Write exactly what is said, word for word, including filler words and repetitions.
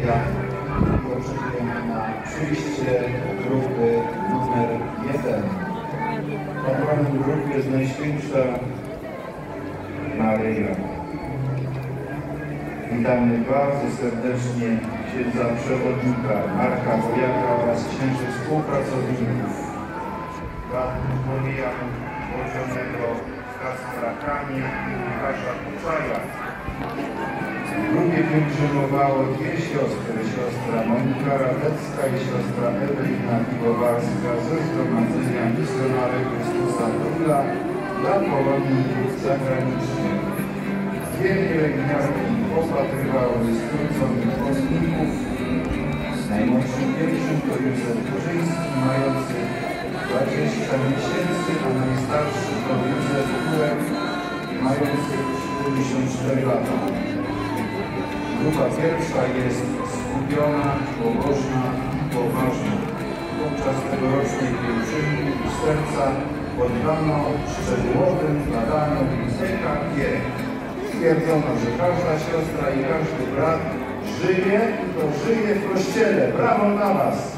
studia i oczekujemy na przyjście grupy numer jeden. Patronem grupy jest Najświętsza Maryja. Witamy bardzo serdecznie księdza przewodnika Marka Wojaka oraz księży współpracowników Maria Bodzionego, Kacpra Kanie i Łukasza Kuczaja. W grupie pielgrzymowało dwie siostry, siostra Monika Radecka i siostra Ewelina Piwowarska ze Zgromadzenia Misjonary Chrystusa Króla dla Polonii zagranicznych. Dwie pielęgniarki opatrywały skróconych postników. Najmłodszym pierwszym to Józef Kurzyński, mający dwadzieścia miesięcy, a najstarszy to Józef Kurek, mający siedemdziesiąt cztery lata. Grupa pierwsza jest skupiona, pobożna i poważna. Podczas tegorocznej pielgrzymki i serca poddano szczegółowym badaniom E K G. Stwierdzono, że każda siostra i każdy brat żyje i to żyje w Kościele. Brawo dla Was!